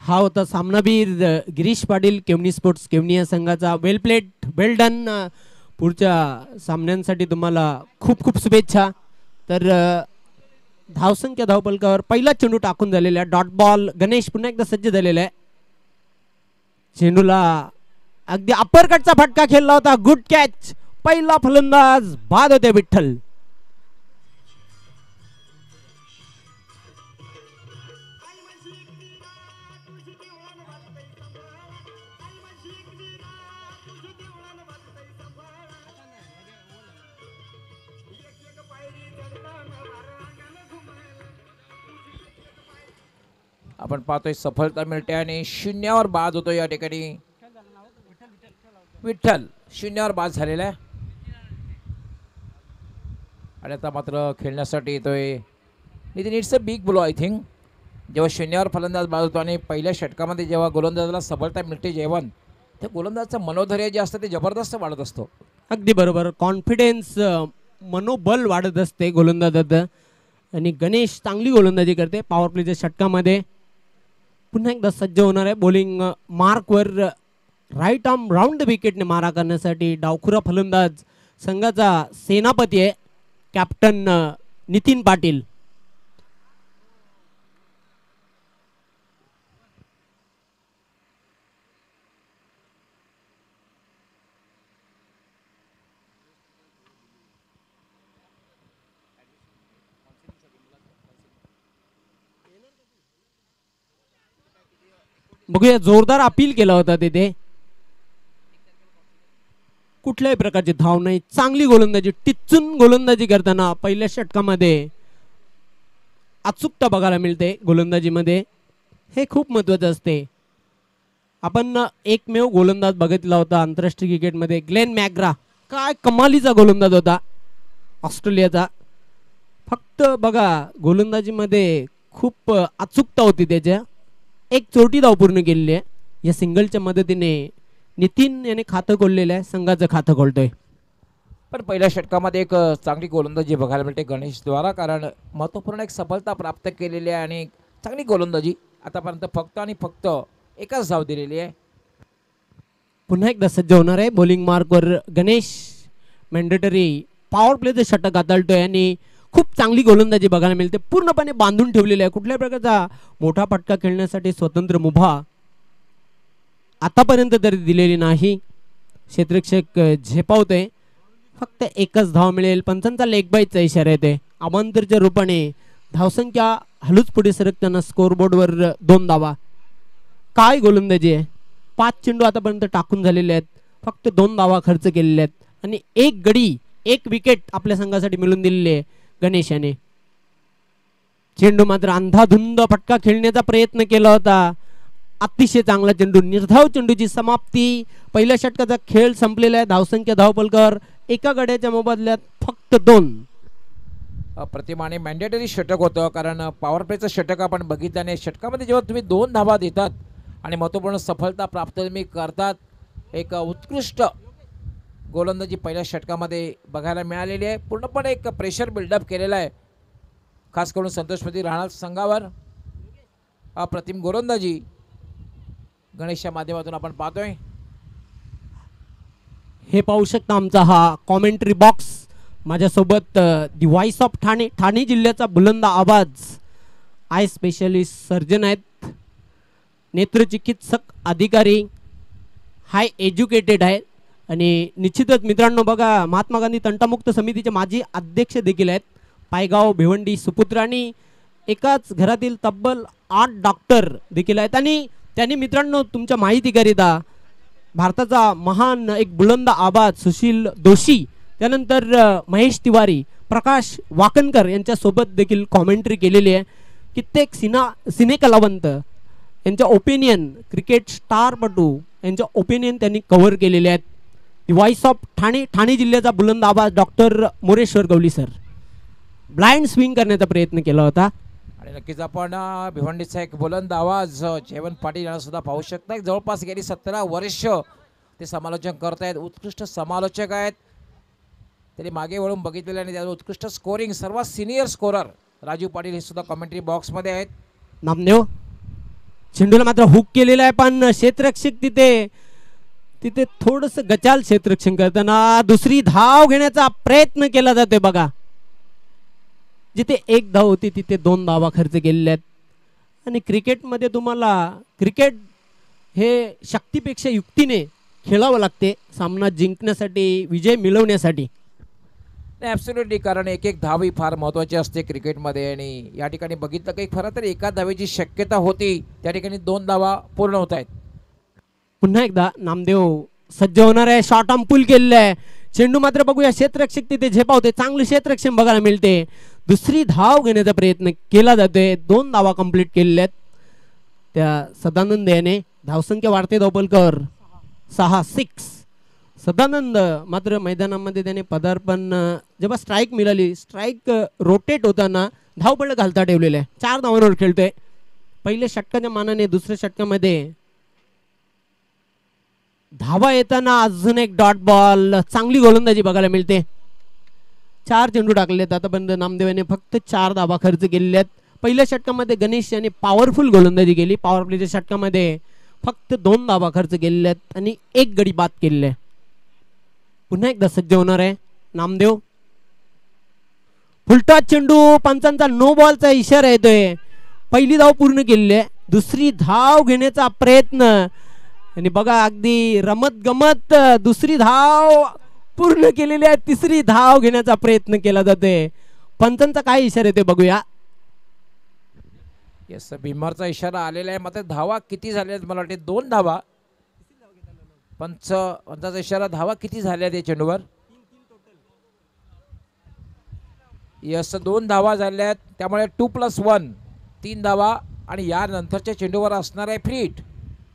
हा होता सामनावीर गिरीश पाटील केवनी स्पोर्ट्स केवनी या संघाचा. Well played, well done. पुढच्या सामन्यांसाठी तुम्हाला खूप खूप शुभेच्छा. तर धावसंख्या धावपलकावर पहिला चेंडू टाकून झालेला डॉट बॉल. गणेश पुन्हा एकदा सज्ज झालेला आहे. चेंडूला अगदी अप्पर कटचा फटका खेळला होता. Good catch. पहिला फलंदाज बाद होते विठ्ठल. आपण पाहतोय सफलता मिळते आणि शून्यावर बाद होतो या ठिकाणी. विठ्ठल शून्यावर बाद झालेला आहे आणि आता मात्र खेळण्यासाठी येतोय Nitin. It's a big blow I think. जेव्हा शून्यावर फलंदाज बाद होतो आणि पहिल्या षटकामध्ये जेव्हा गोलंदाजाला सफलता मिळते जेवण, त्या गोलंदाजाचं मनोधैर्य जे असतं ते जबरदस्त वाढत असतो. अगदी बरोबर. कॉन्फिडेन्स, मनोबल वाढत असते गोलंदाजाचं. आणि गणेश चांगली गोलंदाजी करते पॉवर प्लेच्या षटकामध्ये. पुन्हा एकदा सज्ज होणार आहे बॉलिंग मार्कवर. राईट आर्म राऊंड विकेटने मारा करण्यासाठी डावखुरा फलंदाज संघाचा सेनापती आहे कॅप्टन नितीन पाटील. बघूया, जोरदार अपील केला होता तिथे. कुठल्याही प्रकारची धाव नाही. चांगली गोलंदाजी, टिचून गोलंदाजी करताना पहिल्या षटकामध्ये अचूकता बघायला मिळते गोलंदाजीमध्ये. हे खूप महत्त्वाचं असते. आपण एकमेव गोलंदाज बघितला होता आंतरराष्ट्रीय क्रिकेटमध्ये, ग्लेन मॅग्रा. काय कमालीचा गोलंदाज होता ऑस्ट्रेलियाचा. फक्त बघा गोलंदाजीमध्ये खूप अचूकता होती त्याच्या. एक चोटी धाव पूर्ण केलेली आहे. या सिंगलच्या मदतीने नितीन याने खातं खोललेलं आहे, संघाचं खातं खोलतोय. पण पहिल्या षटकामध्ये एक चांगली गोलंदाजी बघायला मिळते गणेशद्वारा, कारण महत्त्वपूर्ण एक सफलता प्राप्त केलेली आहे आणि चांगली गोलंदाजी आतापर्यंत फक्त आणि फक्त एकच धाव दिलेली आहे. पुन्हा एकदा सज्ज होणार आहे बॉलिंग मार्कवर गणेश. मॅन्डेटरी पॉवर प्लेचं षटक हाताळतोय आणि खूप चांगली गोलंदाजी बघायला मिळते. पूर्णपणे बांधून ठेवलेली आहे. कुठल्याही प्रकारचा मोठा फटका खेळण्यासाठी स्वतंत्र मुभा आतापर्यंत तरी दिलेली नाही. क्षेत्ररक्षक झेपावतोय. फक्त एकच धाव मिळेल. पंचांचा लेग बाईचा इशारा येते. अमांतरच्या रूपाने धावसंख्या हलूच पुढे सरकताना स्कोरबोर्डवर 2 धावा. काय गोलंदाजी आहे. 5 चेंडू आतापर्यंत टाकून झालेले आहेत. फक्त 2 धावा खर्च केलेले आहेत आणि 1 गडी 1 विकेट आपल्या संघासाठी मिळून दिलेली आहे गणेश याने. चेंडू मात्र अंधाधुंद फटका खेळण्याचा प्रयत्न केला होता. अतिशय चांगला चेंडू. निर्धाव चेंडूची समाप्ती. पहिल्या षटकाचा खेळ संपलेला आहे. धावसंख्या धावपलकावर एका गड्याच्या मोबदल्यात फक्त 2. प्रतिमाने मॅन्डेटरी षटक होतं, कारण पॉवर प्लेचं षटक आपण बघितलं आणि षटकामध्ये जेव्हा तुम्ही 2 धावा देतात आणि महत्त्वपूर्ण सफलता प्राप्त तुम्ही करतात, एक उत्कृष्ट गोलंदाजी पहिल्या षटकामध्ये बघायला मिळालेली आहे. पूर्णपणे एक प्रेशर बिल्डअप केलेला आहे, खास करून संतोषपती राहणार संघावर. अप्रतिम गोलंदाजी गणेशच्या माध्यमातून आपण पाहतोय. हे पाहू शकता आमचा हा कॉमेंट्री बॉक्स. माझ्यासोबत the voice of Thane, Thane जिल्ह्याचा बुलंद आवाज, आय स्पेशलिस्ट सर्जन आहेत, नेत्रचिकित्सक अधिकारी, हाय एज्युकेटेड आहेत आणि निश्चितच मित्रांनो बघा महात्मा गांधी तंटामुक्त समितीचे माजी अध्यक्ष देखील आहेत. पायगाव भिवंडी सुपुत्र आणि एकाच घरातील तब्बल 8 डॉक्टर देखील आहेत. आणि त्यांनी मित्रांनो तुमच्या माहितीकरिता भारताचा महान एक बुलंद आवाज सुशील दोशी, त्यानंतर महेश तिवारी, प्रकाश वाकणकर यांच्यासोबत देखील कॉमेंट्री केलेली आहे. कित्येक सिनेकलावंत यांच्या ओपिनियन, क्रिकेट स्टारपटू यांच्या ओपिनियन त्यांनी कव्हर केलेले आहेत. The voice of Thane, Thane जिल्ह्याचा बुलंद आवाज doctor Moreshwar Gawali sir. Blind swing करण्याचा प्रयत्न केला होता आणि नक्कीच आपण भिवंडीचा एक बुलंद आवाज जयवंत पाटील यांना सुद्धा पाहू शकता. जवळपास गेली 17 वर्ष ते समालोचन करत आहेत. उत्कृष्ट समालोचक आहेत. तरी मागे वळून बघितलेले आणि त्याचं उत्कृष्ट स्कोरिंग, सर्वात सिनियर स्कोरर राजू पाटील हे सुद्धा कॉमेंट्री बॉक्समध्ये आहेत. नामदेव चेंडूला मात्र हुक केलेला आहे, पण क्षेत्ररक्षक तिथे तिथे थोडस गचाल क्षेत्ररक्षण करताना दुसरी धाव घेण्याचा प्रयत्न केला जातोय बघा. जिथे एक धाव होती तिथे 2 धावा खर्च केलेल्या आहेत. आणि क्रिकेटमध्ये तुम्हाला क्रिकेट हे शक्तीपेक्षा युक्तीने खेळावं लागते सामना जिंकण्यासाठी, विजय मिळवण्यासाठी. नाही ॲब्सोल्युटली, कारण एक एक धाव ही फार महत्त्वाची असते क्रिकेटमध्ये. आणि या ठिकाणी बघितलं काही खरं तर एका धावेची शक्यता होती, त्या ठिकाणी 2 धावा पूर्ण होत आहेत. पुन्हा एकदा नामदेव सज्ज होणार आहे, शॉर्ट आर्म पुल केलेलं आहे. चेंडू मात्र बघूया क्षेत्ररक्षक तिथे झेपावते, चांगले क्षेत्ररक्षण बघायला मिळते. दुसरी धाव घेण्याचा प्रयत्न केला जातोय, 2 धावा कंप्लीट केलेल्या आहेत त्या सदानंद याने. धावसंख्या वाढते धावपलकर 6. सदानंद मात्र मैदानामध्ये त्याने पदार्पण, जेव्हा स्ट्राईक मिळाली, स्ट्राईक रोटेट होताना धावपळ घालता ठेवलेले आहे. 4 धावांवर खेळतोय. पहिल्या षटकाच्या मानाने दुसऱ्या षटकामध्ये धावा येताना अजून एक डॉट बॉल, चांगली गोलंदाजी बघायला मिळते. 4 चेंडू टाकले आहेत आतापर्यंत नामदेवाने, फक्त 4 धावा खर्च केलेल्या आहेत. पहिल्या षटकामध्ये गणेश यांनी पॉवरफुल गोलंदाजी केली. पॉवर प्लेच्या षटकामध्ये फक्त 2 धावा खर्च केलेल्या आहेत आणि 1 गडी बाद केलेला आहे. पुन्हा एकदा सज्ज होणार आहे नामदेव. फुलटॉस चेंडू, पंचांचा नो बॉलचा इशारा येतोय. पहिली धाव पूर्ण केलेली आहे, दुसरी धाव घेण्याचा प्रयत्न आणि बघा अगदी रमत गमत दुसरी धाव पूर्ण केलेली आहे. तिसरी धाव घेण्याचा प्रयत्न केला जातोय. पंचांचा काय इशारा येतोय बघूया. येस, भीमरचा इशारा आलेला आहे. मात्र धावा किती झाल्या आहेत मला वाटते 2 धावा. पंचाचा इशारा, धावा किती झाल्या त्या चेंडूवर. यस, 2 धावा झाल्या आहेत, त्यामुळे 2+1 3 धावा. आणि यानंतरच्या चेंडूवर असणार आहे फ्री हिट.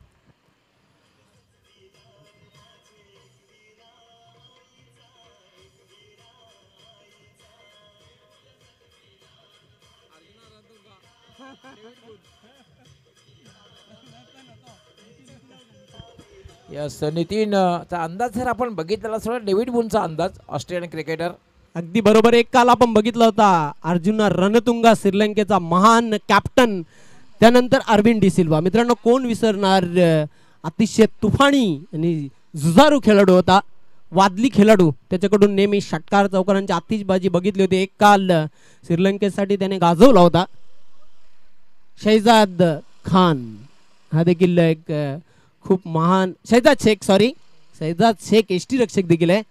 यस, नितीनचा अंदाज जर आपण बघितलेला थोडा डेव्हिड वूनचा अंदाज, ऑस्ट्रेलियन क्रिकेटर. अगदी बरोबर. एक काल आपण बघितला होता अर्जुन रणतुंगा, श्रीलंकेचा महान कॅप्टन. त्यानंतर अरविंद डी सिल्वा. मित्रांनो, कोण विसरणार, अतिशय तुफानी आणि जुझारू खेळाडू होता, वादली खेळाडू. त्याच्याकडून नेहमी षटकार चौकारांची आतिषबाजी बघितली होती. एक काल श्रीलंकेसाठी त्याने गाजवला होता. शहजाद खान हा देखील एक खूप महान, शहजाद शेख एसटी रक्षक देखील आहे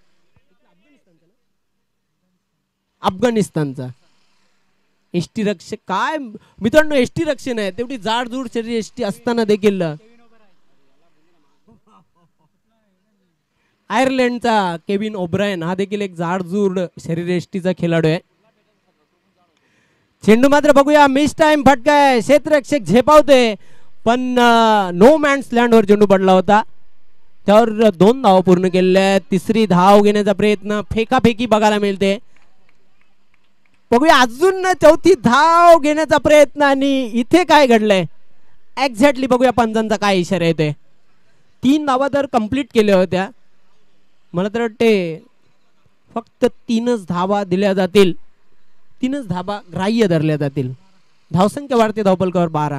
अफगाणिस्तानचा. एसटी रक्षक काय मित्रांनो, एसटी रक्षण आहे, तेवढी जाडजूड शरीर एसटी असताना देखील आयर्लंडचा केविन ओब्रायन हा देखील एक जाडजूड शरीर एसटीचा खेळाडू आहे. चेंडू मात्र बघूया, मिस टाइम फटका आहे, क्षेत्ररक्षक झेपावते, पण नो मॅन्स लँडवर चेंडू पडला होता. त्यावर 2 धावा पूर्ण केलेल्या आहेत. तिसरी धाव घेण्याचा प्रयत्न, फेकाफेकी बघायला मिळते. बघूया अजून 4थी धाव घेण्याचा प्रयत्न. आणि इथे काय घडलंय एक्झॅक्टली बघूया पंचांचा काय इशारा येतोय. 3 धावा तर कंप्लीट केल्या होत्या, मला तर वाटते फक्त 3च धावा दिल्या जातील, 3च धावा ग्राह्य धरल्या जातील. धावसंख्या वाढते धावपलकावर 12.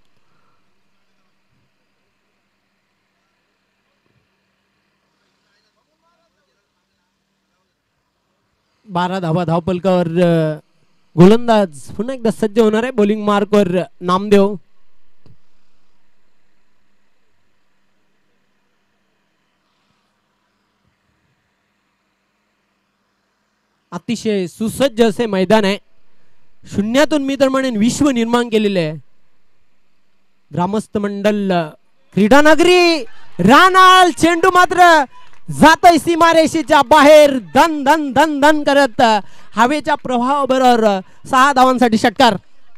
धावा धावपलकावर. गोलंदाज पुन्हा एकदा सज्ज होणार आहे. बॉलिंग मार्कवर नामदेव. अतिशय सुसज्ज असे मैदान आहे. शून्यातून मी तर म्हणेन विश्व निर्माण केलेले आहे. ग्रामस्थ मंडल क्रीडानगरी रानाल. चेंडू मात्र जातोय सीमारेषेच्या बाहेर, धन धन धन धन करत हवेच्या प्रवाहाबरोबर 6 धावांसाठी षटकार.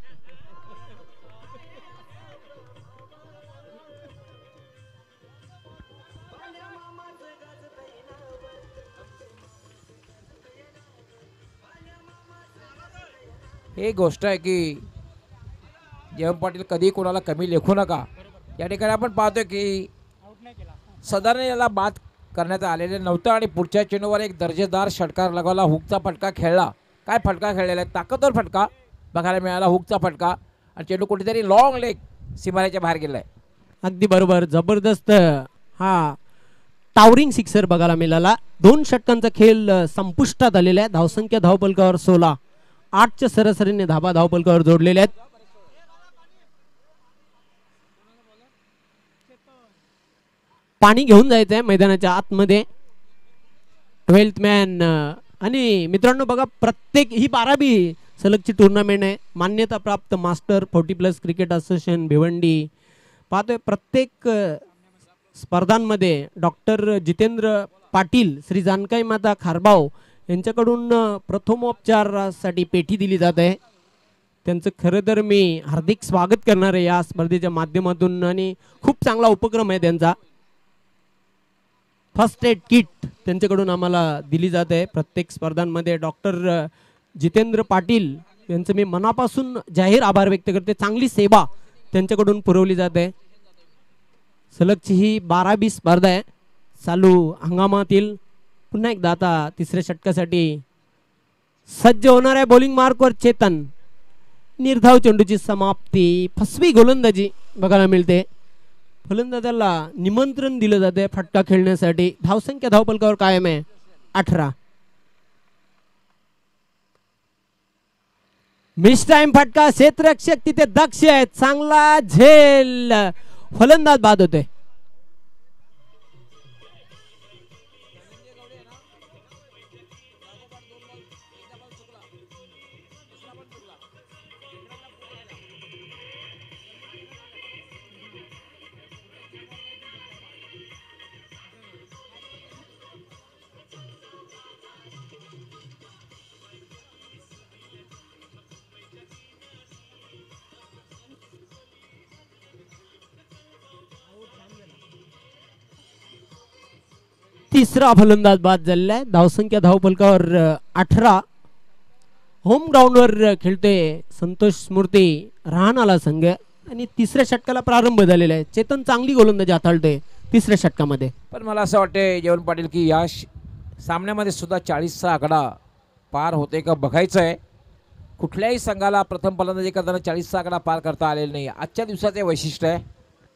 हे गोष्ट आहे की जयंत पाटील कधी कोणाला कमी लेखू नका. या ठिकाणी आपण पाहतोय की साधारण याला बाद करण्यात आलेलं नव्हतं आणि पुढच्या चेंडूवर एक दर्जेदार षटकार लगावला. हुकचा फटका खेळला. काय फटका खेळलेला आहे, ताकदवर फटका बघायला मिळाला, हुकचा फटका. आणि चेंडू कुठेतरी लॉंग लेग सीमारेच्या बाहेर गेलाय. अगदी बरोबर, जबरदस्त हा टावरिंग सिक्सर बघायला मिळाला. 2 षटकांचा खेळ संपुष्टात आलेला आहे. धावसंख्या धावपलकावर 16, 8च्या सरासरीने धाबा धावपलकावर जोडलेल्या आहेत. पाणी घेऊन जायचंय मैदानाच्या आतमध्ये. 12th मॅन आणि मित्रांनो बघा, प्रत्येक ही 12वी सलगची टुर्नामेंट आहे. मान्यता प्राप्त मास्टर 40+ क्रिकेट असोसिएशन भिवंडी. पाहतोय प्रत्येक स्पर्धांमध्ये डॉक्टर जितेंद्र पाटील, श्री जानकाई माता खारबाव यांच्याकडून प्रथमोपचारासाठी पेटी दिली जात आहे. त्यांचं खरं तर मी हार्दिक स्वागत करणार आहे या स्पर्धेच्या माध्यमातून आणि खूप चांगला उपक्रम आहे त्यांचा. फर्स्ट एड किट त्यांच्याकडून आम्हाला दिली जात आहे प्रत्येक स्पर्धांमध्ये. डॉक्टर जितेंद्र पाटील यांचं मी मनापासून जाहीर आभार व्यक्त करते. चांगली सेवा त्यांच्याकडून पुरवली जाते. सलगची ही 12वी स्पर्धा आहे. चालू हंगामातील पुन्हा एकदा आता तिसऱ्या षटकासाठी सज्ज होणार आहे. बॉलिंग मार्कवर चेतन. निर्धाव चेंडूची समाप्ती. फसवी गोलंदाजी बघायला मिळते. फलंदाजाला निमंत्रण दिलं जाते फटका खेळण्यासाठी. धावसंख्या धावपलकावर कायम आहे 18. मिस टाइम फटका. क्षेत्ररक्षक तिथे दक्ष आहे. चांगला झेल. फलंदाज बाद होते. तिसरा फलंदाज बाद झालेला आहे. धावसंख्या धावपलकावर 18. होम ग्राउंडवर खेळतोय संतोष स्मृती राहणाला संघ आणि तिसऱ्या षटकाला प्रारंभ झालेला आहे. चेतन चांगली गोलंदाजी हाताळतोय तिसऱ्या षटकामध्ये. पण मला असं वाटतंय जेवण पाटील की या सामन्यामध्ये सुद्धा 40चा आकडा पार होते का बघायचं आहे. कुठल्याही संघाला प्रथम फलंदाजी करताना 40चा आकडा पार करता आलेला नाही. आजच्या दिवसाचे वैशिष्ट्य आहे.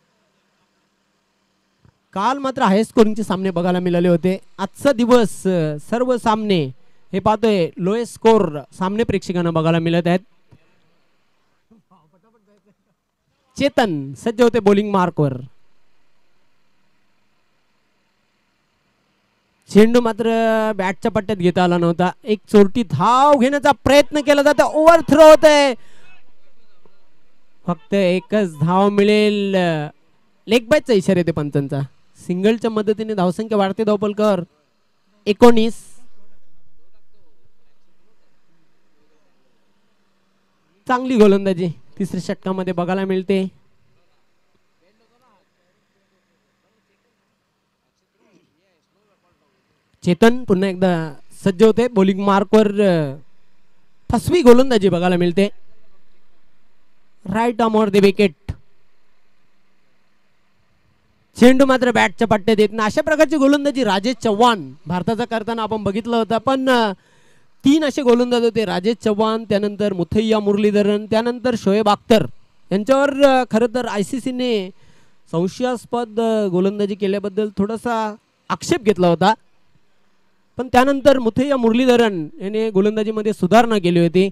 काल मात्र हाय स्कोरिंगचे सामने बघायला मिळाले होते. आजचा दिवस सर्व सामने हे पाहतोय लोएस्ट स्कोर सामने प्रेक्षकांना बघायला मिळत आहेत. चेतन सज्ज होते बॉलिंग मार्कवर. चेंडू मात्र बॅटच्या पट्ट्यात घेता आला नव्हता. एक चोरटी धाव घेण्याचा प्रयत्न केला जातो. ओव्हर थ्रो होतंय. फक्त एकच धाव मिळेल. लेग बायचा इशारा येते पंचांचा. सिंगलच्या मदतीने धावसंख्या वाढते धावपलकावर 19. चांगली गोलंदाजी तिसऱ्या षटकामध्ये बघायला मिळते. चेतन पुन्हा एकदा सज्ज होते बॉलिंग मार्कवर. फसवी गोलंदाजी बघायला मिळते. राईट आर्मवर द विकेट. चेंडू मात्र बॅटच्या पट्ट्यात येत नाही. अशा प्रकारची गोलंदाजी राजेश चव्हाण भारताचा करताना आपण बघितलं होतं. पण 3 असे गोलंदाज होते. राजेश चव्हाण, त्यानंतर मुथैया मुरलीधरन, त्यानंतर शोएब अख्तर. यांच्यावर खरं तर ICCने संशयास्पद गोलंदाजी केल्याबद्दल थोडासा आक्षेप घेतला होता. पण त्यानंतर मुथैया मुरलीधरन याने गोलंदाजीमध्ये सुधारणा केली होती.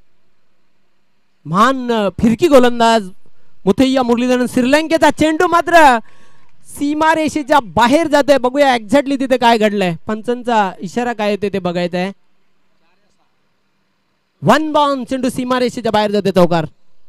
महान फिरकी गोलंदाज मुथैया मुरलीधरन. श्रीलंकेचा चेंडू मात्र सीमारेषेच्या बाहेर जाते. बघूया एक्झॅक्टली तिथे काय घडलंय. पंचांचा इशारा काय येते ते बघायचं आहे. 1 बॉल. चेंडू सीमारेषेच्या बाहेर जाते. चौकार.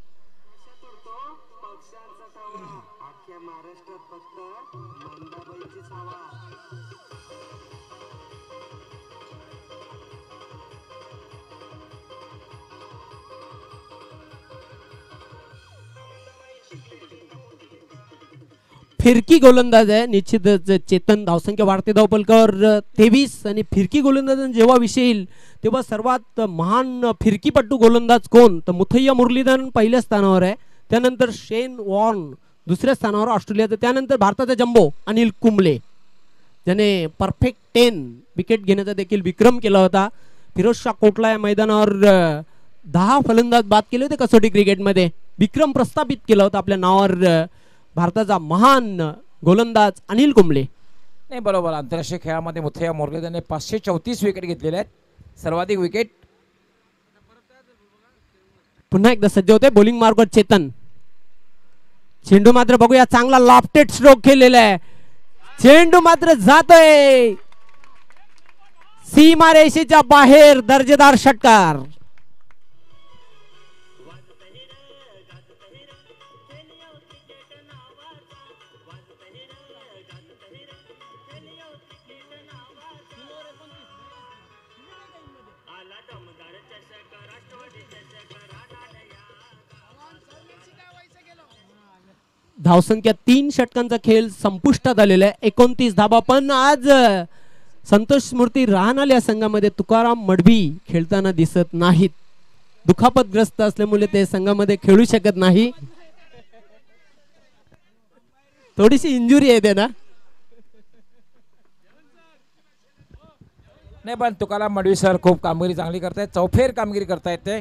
फिरकी गोलंदाज आहे निश्चितच चेतन. धावसंख्या वाढते धावपलकावर 23. आणि फिरकी गोलंदाज जेव्हा विषय येईल तेव्हा सर्वात महान फिरकीपट्टू गोलंदाज कोण, तर मुथैया मुरलीधरन पहिल्या स्थानावर आहे. त्यानंतर शेन वॉर्न दुसऱ्या स्थानावर ऑस्ट्रेलियाचं. त्यानंतर भारताचा जम्बो अनिल कुंबळे ज्याने परफेक्ट 10 विकेट घेण्याचा देखील विक्रम केला होता. फिरोजशाह कोटला या मैदानावर 10 फलंदाज बाद केले होते कसोटी क्रिकेटमध्ये. विक्रम प्रस्थापित केला होता आपल्या नावावर भारताचा महान गोलंदाज अनिल कुंबळे. नाही बरोबर, आंतरराष्ट्रीय खेळामध्ये मुथय्या मुरलीधरने 534 विकेट घेतलेल्या आहेत, सर्वाधिक विकेट. पुन्हा एकदा सज्ज होते बॉलिंग मार्कवर चेतन. चेंडू मात्र बघूया, चांगला लॉफ्टेड स्ट्रोक केलेला आहे. चेंडू मात्र जातोय सीमारेषेच्या बाहेर, दर्जेदार षटकार. धावसंख्या 3 षटकांचा खेळ संपुष्टात आलेला आहे. 29 धाबा. पण आज संतोष स्मृती राहणार या संघामध्ये तुकाराम मडभी खेळताना दिसत नाहीत. दुखापतग्रस्त असल्यामुळे ते संघामध्ये खेळू शकत नाही. थोडीशी इंजुरी आहे त्यांना. नाही पण तुकाराम मडवी सर खूप कामगिरी चांगली करतायत, चौफेर कामगिरी करतायत. ते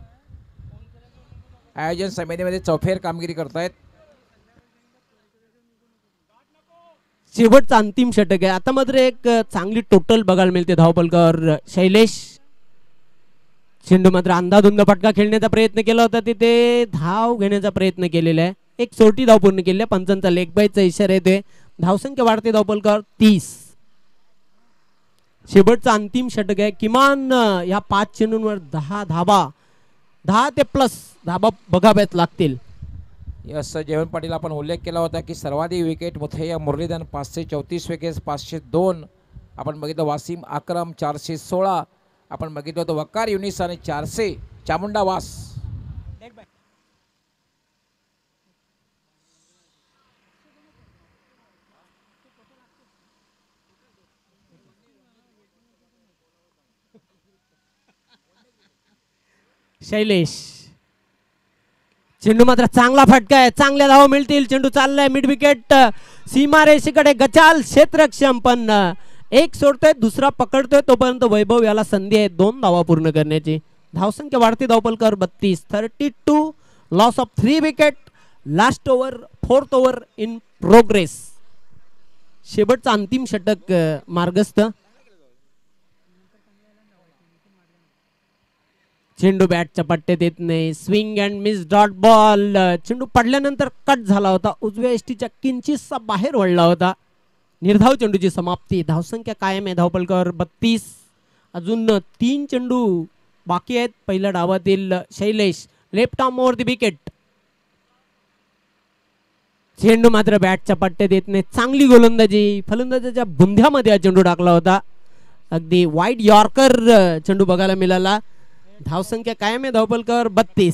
आयोजन समितीमध्ये चौफेर कामगिरी करतायत. शेवटचा अंतिम षटक आहे. आता मात्र एक चांगली टोटल बघायला मिळते धावपलकावर शैलेश. चेंडू मात्र अंधाधुंद फटका खेळण्याचा प्रयत्न केला होता, तिथे धाव घेण्याचा प्रयत्न केलेला आहे. एक सोटी धाव पूर्ण केली आहे. पंचांचा लेग बाईचा इशारा येतोय. धावसंख्या वाढते धावपलकावर 30. शेवटचा अंतिम षटक आहे. किमान या 5 चेंडूंवर 10 धाबा, 10 ते प्लस धाबा बघाव्यात लागतील. यस जयवंत पाटील, आपण उल्लेख केला होता की सर्वाधिक विकेट मुथय्या मुरलीधरन 534 विकेट, 502. आपण बघितलं वासिम अक्रम 416. आपण बघितलं होतं वकार युनिस आणि 400 चामुंडा वास. शैलेश. चेंडू मात्र चांगला फटका आहे, चांगल्या धावा मिळतील. चेंडू चाललाय मिड विकेट सीमारेषेकडे, गचाल क्षेत्रक्षम. पण एक सोडतोय, दुसरा पकडतोय, तोपर्यंत वैभव याला संधी आहे 2 धावा पूर्ण करण्याची. धावसंख्या वाढते धावपलकर 32. 32. Loss of 3 wicket. Last over, 4th over in progress. शेवटचा अंतिम षटक मार्गस्थ. चेंडू बॅटच्या पट्ट्यात येत नाही. Swing and miss dot ball. चेंडू पडल्यानंतर कट झाला होता, उजव्या एष्टीच्या किंचितसा बाहेर वळला होता. निर्धाव चेंडूची समाप्ती. धावसंख्या कायम आहे धावपलकावर 32. अजून 3 चेंडू बाकी आहेत. पहिल्या डावातील Shailesh left arm over the wicket. चेंडू मात्र बॅटच्या पट्ट्यात येत नाही. चांगली गोलंदाजी, फलंदाजाच्या बुंध्यामध्ये हा चेंडू टाकला होता. अगदी वाईड यॉर्कर चेंडू बघायला मिळाला. धावसंख्या कायम आहे धावपलकावर 32.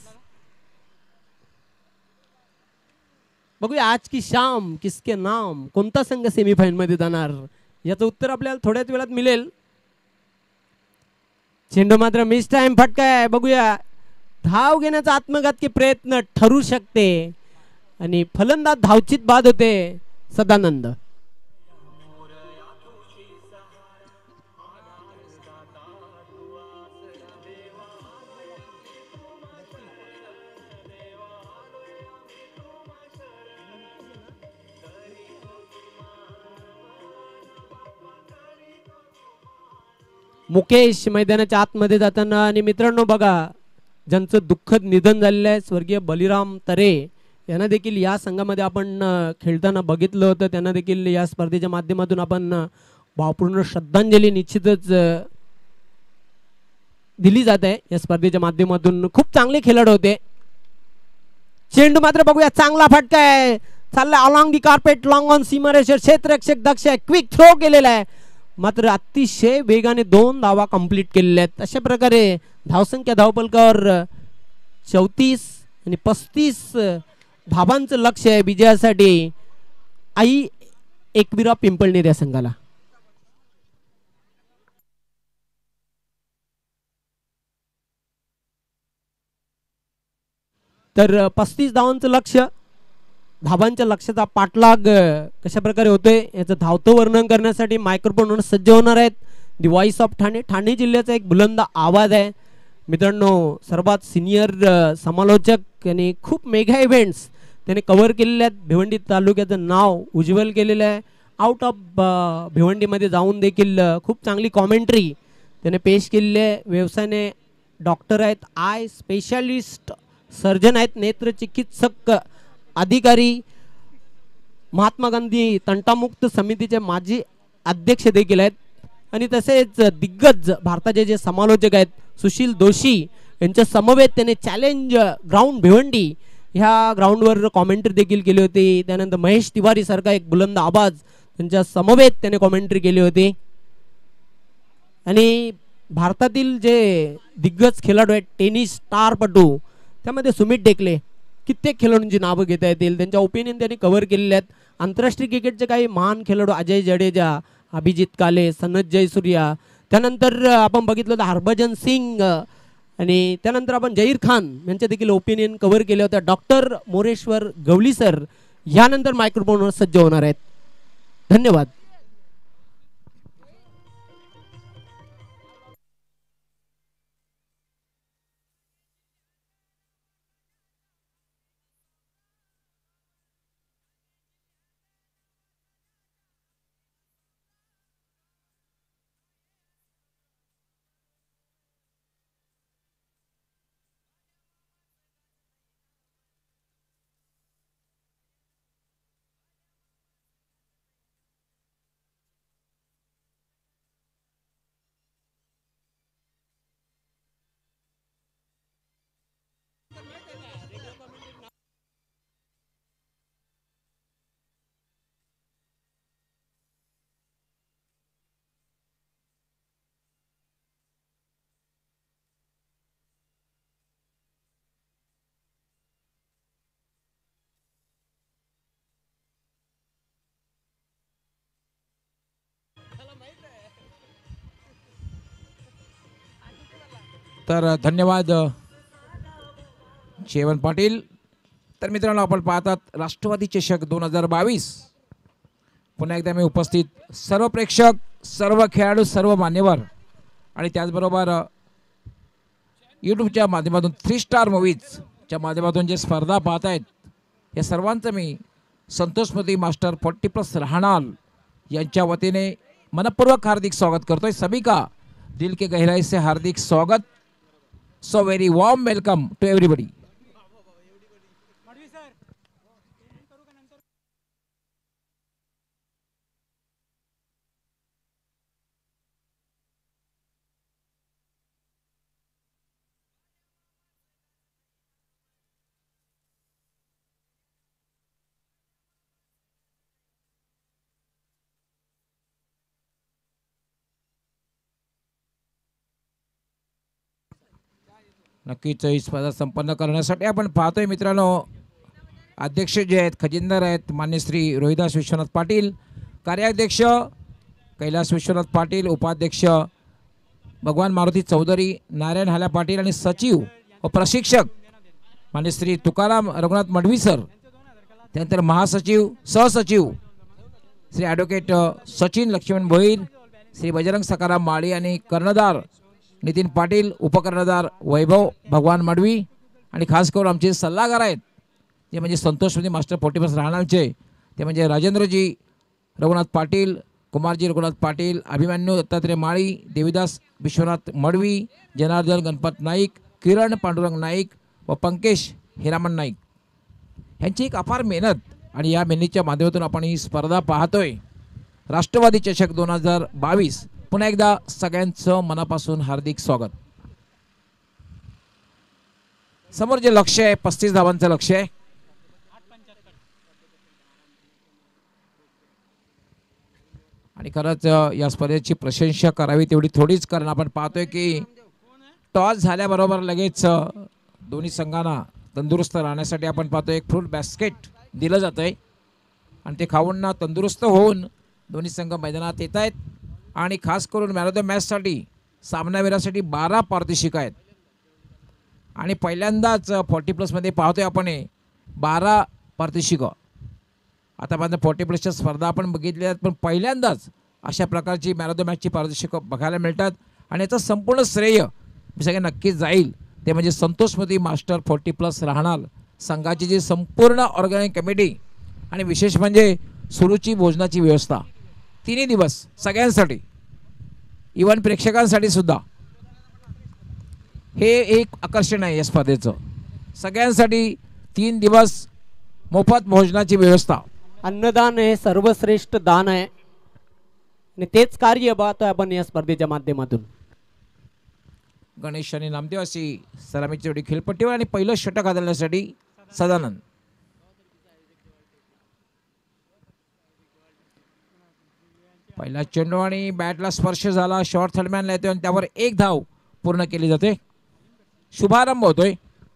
बघूया आज की शाम किसके नाम, कोणता संघ सेमीफायनल मध्ये जाणार याचं उत्तर आपल्याला थोड्याच वेळात मिळेल. चेंडू मात्र मिस टाइम फटका आहे. बघूया धाव घेण्याचा आत्मघातकी प्रयत्न ठरू शकते आणि फलंदाज धावचित बाद होते. सदानंद. मुकेश मैदानाच्या आतमध्ये जाताना. आणि मित्रांनो बघा, ज्यांचं दुःखद निधन झालेलं आहे स्वर्गीय बलिराम तरे यांना देखील या संघामध्ये आपण खेळताना बघितलं होतं. त्यांना देखील या स्पर्धेच्या माध्यमातून आपण भावपूर्ण श्रद्धांजली निश्चितच दिली जात आहे. या स्पर्धेच्या माध्यमातून खूप चांगले खेळाडू होते. चेंडू मात्र बघूया, चांगला फटका आहे. चाललाय along the carpet, long on सीमारेषेवर. क्षेत्ररक्षक दक्ष आहे, क्विक थ्रो केलेला आहे. मात्र अतिशय वेगाने 2 धावा कंप्लीट केलेल्या आहेत. अशा प्रकारे धावसंख्या धावपलकावर 34 आणि 35 धावांचं लक्ष आहे विजयासाठी आई एकविरा पिंपळनेर या संघाला. तर 35 धावांचं लक्ष, धावांच्या लक्षाचा पाठलाग कशा प्रकारे होतोय याचं धावतं वर्णन करण्यासाठी मायक्रोफोनवर सज्ज होणार आहेत the voice of Thane. Thane जिल्ह्याचा एक बुलंद आवाज आहे. मित्रांनो सर्वात सिनियर समालोचक आणि खूप मेगा इव्हेंट्स त्याने कव्हर केलेले आहेत. भिवंडी तालुक्याचं नाव उज्ज्वल केलेलं आहे. आउट ऑफ भिवंडीमध्ये जाऊन देखील खूप चांगली कॉमेंट्री त्याने पेश केलेली आहे. व्यवसायाने डॉक्टर आहेत, आय स्पेशालिस्ट, सर्जन आहेत, नेत्रचिकित्सक अधिकारी, महात्मा गांधी तंटामुक्त समितीचे माजी अध्यक्ष देखील आहेत. आणि तसेच दिग्गज भारताचे जे समालोचक आहेत सुशील दोशी यांच्या समवेत त्याने चॅलेंज ग्राउंड भिवंडी ह्या ग्राउंडवर कॉमेंट्री देखील केली होती. त्यानंतर महेश तिवारी सारखा एक बुलंद आवाज त्यांच्या समवेत त्याने कॉमेंट्री केली होती. आणि भारतातील जे दिग्गज खेळाडू आहेत टेनिस स्टारपटू त्यामध्ये सुमित टेकले कित्येक खेळाडूंची नावं घेता येतील. त्यांच्या ओपिनियन त्यांनी कव्हर केलेले आहेत. आंतरराष्ट्रीय क्रिकेटचे काही महान खेळाडू अजय जडेजा, अभिजित काले, सनत जयसूर्या, त्यानंतर आपण बघितलं तर हरभजन सिंग आणि त्यानंतर आपण जहीर खान यांचे देखील ओपिनियन कव्हर केले होते. डॉक्टर मोरेश्वर गवली सर यानंतर मायक्रोफोनवर सज्ज होणार आहेत. धन्यवाद. तर धन्यवाद जेवण पाटील. तर मित्रांनो आपण पाहतात राष्ट्रवादी चषक 2022. पुन्हा एकदा मी उपस्थित सर्व प्रेक्षक, सर्व खेळाडू, सर्व मान्यवर आणि त्याचबरोबर यूट्यूबच्या माध्यमातून 3 स्टार मूवीजच्या माध्यमातून जे स्पर्धा पाहत आहेत या सर्वांचं मी संतोष स्मृती मास्टर 40+ राहणार यांच्या वतीने मनपूर्वक हार्दिक स्वागत करतोय. सभी का दिल के गहराई से हार्दिक स्वागत. So very warm welcome to everybody. नक्कीच ही स्पर्धा संपन्न करण्यासाठी आपण पाहतोय मित्रांनो अध्यक्ष जे आहेत खजिनदार आहेत मान्य श्री रोहिदास विश्वनाथ पाटील, कार्याध्यक्ष कैलास विश्वनाथ पाटील, उपाध्यक्ष भगवान मारुती चौधरी, नारायण हाल्या पाटील आणि सचिव व प्रशिक्षक मान्य श्री तुकाराम रघुनाथ मडवी सर. त्यानंतर महासचिव, सहसचिव श्री ॲडव्होकेट सचिन लक्ष्मण भोईर, श्री बजरंग सकाराम माळी आणि कर्णधार नितीन पाटील, उपकर्णधार वैभव भगवान मडवी आणि खास करून आमचे सल्लागार आहेत ते म्हणजे संतोष स्मृती मास्टर 40+ राहणारचे ते म्हणजे राजेंद्रजी रघुनाथ पाटील, कुमारजी रघुनाथ पाटील, अभिमन्यू दत्तात्रय माळी, देवीदास विश्वनाथ मडवी, जनार्दन गणपत नाईक, किरण पांडुरंग नाईक व पंकेश हिरामन नाईक यांची एक अपार मेहनत आणि या मेहनतीच्या माध्यमातून आपण ही स्पर्धा पाहतोय. राष्ट्रवादी चषक 2022. पुन्हा एकदा सगळ्यांचं मनापासून हार्दिक स्वागत. समोर जे लक्ष्य आहे 35 धावांचं लक्ष्य आहे. आणि खरंच या स्पर्धेची प्रशंसा करावी तेवढी थोडीच, कारण आपण पाहतोय की टॉस झाल्याबरोबर लगेच दोन्ही संघांना तंदुरुस्त राहण्यासाठी आपण पाहतोय एक फ्रूट बास्केट दिलं जातंय आणि ते खाऊन तंदुरुस्त होऊन दोन्ही संघ मैदानात येत आहेत. आणि खास करून मॅन ऑफ द मॅचसाठी सामनावीरासाठी 12 पारितोषिक आहेत आणि पहिल्यांदाच 40+ मध्ये पाहतोय आपण 12 पारितोषिक. आतापर्यंत 40+च्या स्पर्धा आपण बघितल्या आहेत पण पहिल्यांदाच अशा प्रकारची मॅन ऑफ द मॅचची पारितोषिक बघायला मिळतात आणि याचं संपूर्ण श्रेय सगळे नक्कीच जाईल ते म्हणजे संतोष मोदी मास्टर 40+ राहणार संघाची जी संपूर्ण ऑर्गनायझिंग कमिटी आणि विशेष म्हणजे सुरुची भोजनाची व्यवस्था तिन्ही दिवस सगळ्यांसाठी इव्हन प्रेक्षकांसाठी सुद्धा हे एक आकर्षण आहे या स्पर्धेचं. सगळ्यांसाठी 3 दिवस मोफत भोजनाची व्यवस्था. अन्नदान हे सर्वश्रेष्ठ दान आहे आणि तेच कार्य पाहतोय आपण या स्पर्धेच्या माध्यमातून. गणेश आणि नामदेव अशी सलामीची जोडी खेळपट्टीवर आणि पहिलं षटक हाताळण्यासाठी सदानंद. पहिला चेंडू आणि बॅटला स्पर्श झाला. शॉर्ट थर्डमॅनला येतोय आणि त्यावर 1 धाव पूर्ण केली जाते. शुभारंभ होतोय.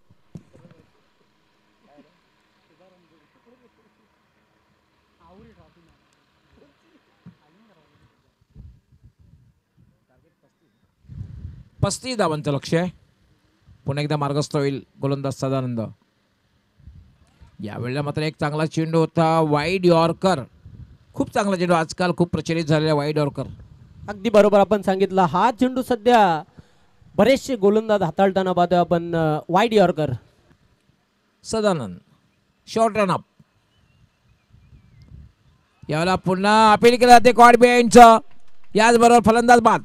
पस्तीस धावांचं लक्ष्य आहे. पुन्हा एकदा मार्गस्थ होईल गोलंदाज सदानंद. यावेळेला मात्र एक चांगला चेंडू होता वाईड यॉर्कर. खूप चांगला चेंडू आजकाल खूप प्रचलित झालेला वाईड यॉर्कर. अगदी बरोबर आपण सांगितलं. हा चेंडू सध्या बरेचसे गोलंदाज हाताळताना पाहतोय आपण. Wide yorker. Sadanand short run up. यावेळेला पुन्हा अपील केलं जाते कॉड बिहाइंडचं. याचबरोबर फलंदाज बाद.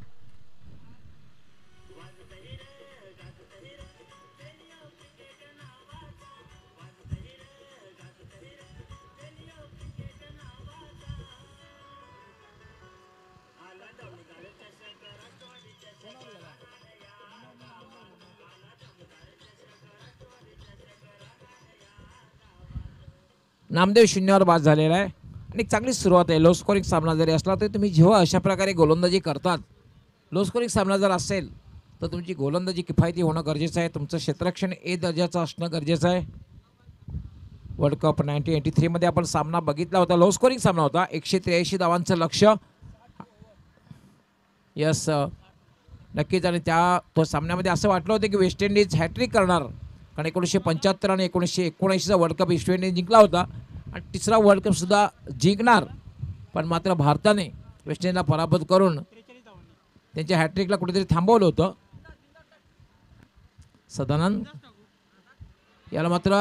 नामदेव शून्यावर बाद झालेला आहे आणि चांगली सुरुवात आहे. लो स्कोरिंग सामना जरी असला तरी तुम्ही जेव्हा अशा प्रकारे गोलंदाजी करतात, लो स्कोरिंग सामना जर असेल तर तुमची गोलंदाजी किफायती होणं गरजेचं आहे. तुमचं क्षेत्ररक्षण ए दर्जाचं असणं गरजेचं आहे. वर्ल्ड कप 1983 मध्ये आपण सामना बघितला होता. लो स्कोरिंग सामना होता. 183 धावांचं लक्ष्य. यस नक्कीच. आणि तो सामन्यामध्ये असं वाटलं होतं की वेस्ट इंडिज हॅट्रिक करणार, कारण 1975 आणि 1979चा वर्ल्ड कप वेस्ट इंडिज जिंकला होता आणि तिसरा वर्ल्ड कप सुद्धा जिंकणार. पण मात्र भारताने वेस्ट इंडिजला पराभूत करून त्यांच्या हॅट्रिकला कुठेतरी थांबवलं होतं. सदानंद याला मात्र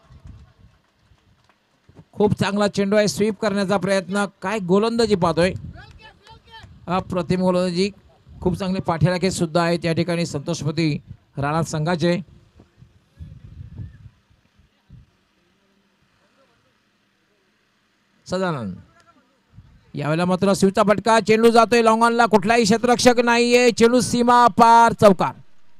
खूप चांगला चेंडू आहे. स्वीप करण्याचा प्रयत्न. काय गोलंदाजी पाहतोय. अप्रतिम गोलंदाजी. खूप चांगले पाठीराखे सुद्धा आहेत या ठिकाणी संतोष मोदी राणा संघाचे. सदानंद यावेळेला मात्र स्वीपचा फटका. चेंडू जातोय लॉंग ऑनला. कुठलाही क्षेत्ररक्षक नाहीये. चेंडू सीमा पार चौकार.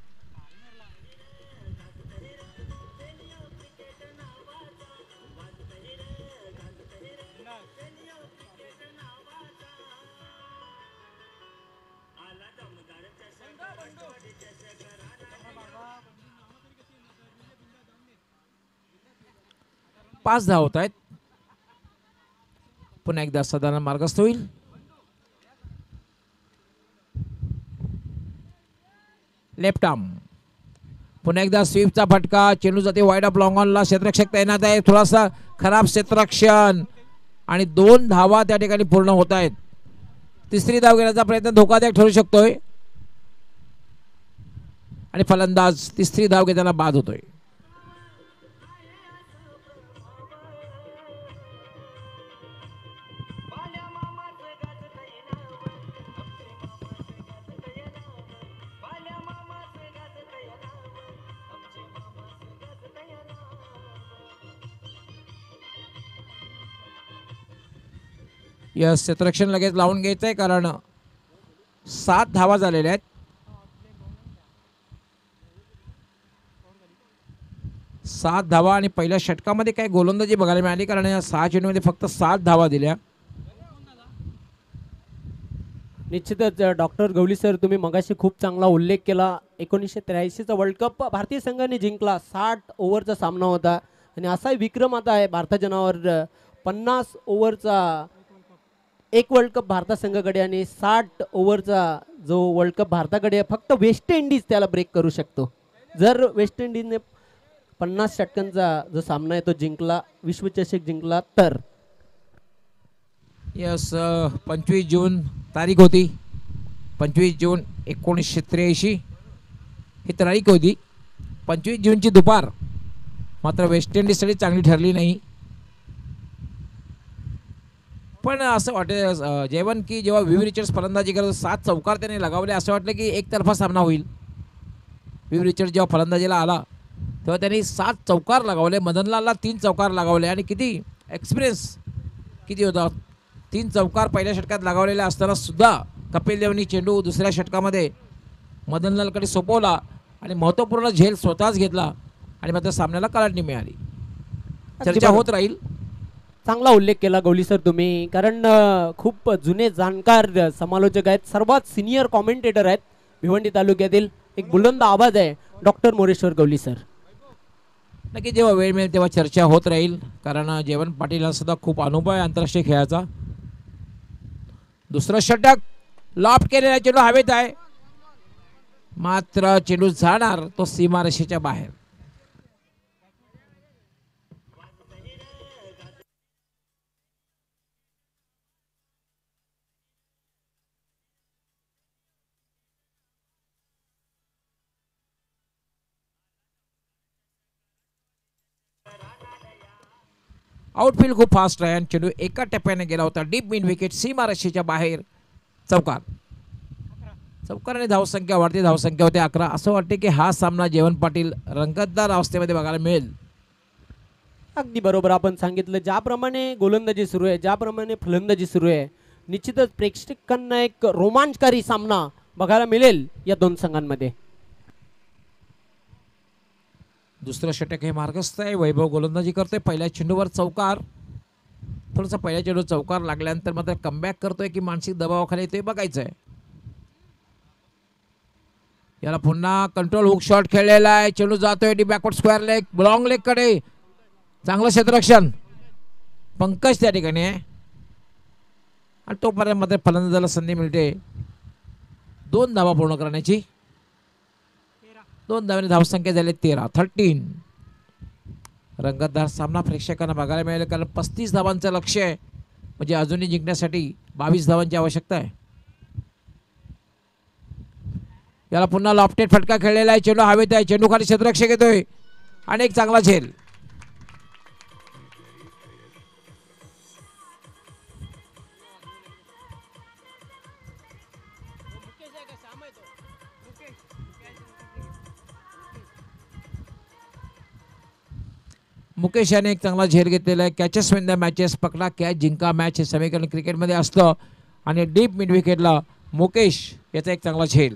पाच धाव होत आहेत. पुन्हा एकदा सदानंद मार्गस्थ होईल. Left arm. पुन्हा एकदा स्वीपचा फटका. चेंडू जाते वाईड ऑफ लॉंग ऑनला. क्षेत्ररक्षक तैनात आहे. थोडासा खराब क्षेत्ररक्षण आणि 2 धावा त्या ठिकाणी पूर्ण होत आहेत. तिसरी धाव घेण्याचा प्रयत्न धोकादायक ठरू शकतोय आणि फलंदाज तिसरी धाव घेताना बाद होतोय. यस क्षेत्ररक्षण लगेच लावून घ्यायचं आहे कारण 7 धावा झालेल्या आहेत. 7 धावा आणि पहिल्या षटकामध्ये काही गोलंदाजी बघायला मिळाली कारण या 6 चेंडूमध्ये फक्त 7 धावा दिल्या. निश्चितच डॉक्टर गवली सर, तुम्ही मगाशी खूप चांगला उल्लेख केला. 1983चा वर्ल्ड कप भारतीय संघाने जिंकला. 60 ओव्हरचा सामना होता आणि असा विक्रम आता आहे भारताच्या नावावर. 50 ओव्हरचा एक वर्ल्ड कप भारता संघाकडे आणि 60 ओव्हरचा जो वर्ल्ड कप भारताकडे आहे. फक्त वेस्ट इंडिज त्याला ब्रेक करू शकतो. जर वेस्ट इंडिजने 50 षटकांचा जो सामना आहे तो जिंकला, विश्वचषक जिंकला तर. यस 25 जून तारीख होती. 25 जून 1983. ही तारीख होती 25 जूनची दुपार. मात्र वेस्ट इंडिजसाठी चांगली ठरली नाही. पण असं वाटतं जेवण की जेव्हा विव्ही रिचर्ड्स फलंदाजी करत 7 चौकार त्याने लगावले, असं वाटलं की एकतर्फा सामना होईल. विव्ही रिचर्ड्स जेव्हा फलंदाजीला आला तेव्हा त्यांनी 7 चौकार लगावले. मदनलालला 3 चौकार लगावले. आणि किती एक्सपिरियन्स किती होता. 3 चौकार पहिल्या षटकात लगावलेले असताना सुद्धा कपिल देवनी चेंडू दुसऱ्या षटकामध्ये मदनलालकडे सोपवला आणि महत्त्वपूर्ण झेल स्वतःच घेतला आणि मात्र सामन्याला कलाटणी मिळाली. चर्चा होत राहील. चांगला उल्लेख केला गवली सर तुम्ही, कारण खूप जुने जाणकार समालोचक आहेत, सर्वात सिनियर कॉमेंटेटर आहेत भिवंडी तालुक्यातील. एक बुलंद आवाज आहे डॉक्टर मोरेश्वर गवली सर. नक्की जेव्हा वेळ मिळेल तेव्हा चर्चा होत राहील, कारण जयवंत पाटील हा सुद्धा खूप अनुभव आहे आंतरराष्ट्रीय खेळाचा. दुसरं षटक लॉफ्ट केलेला चेंडू हवेत आहे, मात्र चेंडू जाणार तो सीमारेषेच्या बाहेर. आउटफील्ड खूप फास्ट आहे आणि चेंडू एका टप्प्याने गेला होता डीप मिड विकेट सीमारेषेच्या बाहेर. चौकार. चौकाराने धावसंख्या वाढते, धावसंख्या होते 11. असं वाटते की हा सामना जयवंत पाटील रंगतदार अवस्थेमध्ये बघायला मिळेल. अगदी बरोबर आपण सांगितलं. ज्याप्रमाणे गोलंदाजी सुरू आहे, ज्याप्रमाणे फलंदाजी सुरू आहे, निश्चितच प्रेक्षकांना एक रोमांचकारी सामना बघायला मिळेल या दोन संघांमध्ये. दुसरं षटक हे मार्गस्थ आहे. वैभव गोलंदाजी करतोय. पहिल्या चेंडूवर चौकार. थोडंसं पहिल्या चेंडू चौकार लागल्यानंतर मात्र कमबॅक करतोय की मानसिक दबावाखाली येतोय बघायचं आहे. याला पुन्हा कंट्रोल हुक शॉट खेळलेला आहे. चेंडू जातोय the backward square leg long leg कडे. चांगलं क्षेत्ररक्षण पंकज त्या ठिकाणी आहे आणि तोपर्यंत मात्र फलंदाजाला संधी मिळते 2 धावा पूर्ण करण्याची. 2 धावांनी धावसंख्या झाली 13. रंगतदार सामना प्रेक्षकांना बघायला मिळेल, कारण 35 धावांचं लक्ष आहे. म्हणजे अजूनही जिंकण्यासाठी 22 धावांची आवश्यकता आहे. याला पुन्हा लॉफ्टेड फटका खेळलेला आहे. चेंडू हवेत आहे. चेंडू खाली क्षेत्ररक्षक येतोय आणि एक चांगला झेल. मुकेश याने एक चांगला झेल घेतलेला आहे. कॅचेस विन द मॅचेस, पकडा कॅच जिंका मॅच हे समीकरण क्रिकेटमध्ये असतं आणि डीप मिड विकेटला मुकेश याचा एक चांगला झेल.